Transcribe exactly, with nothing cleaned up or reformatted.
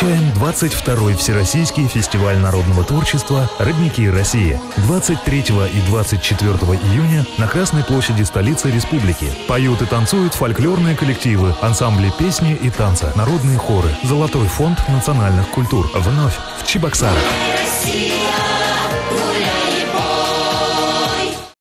Встречаем двадцать второй Всероссийский фестиваль народного творчества «Родники России». двадцать третьего и двадцать четвёртого июня на Красной площади столицы республики. Поют и танцуют фольклорные коллективы, ансамбли песни и танца, народные хоры. Золотой фонд национальных культур. Вновь в Чебоксарах. Россия!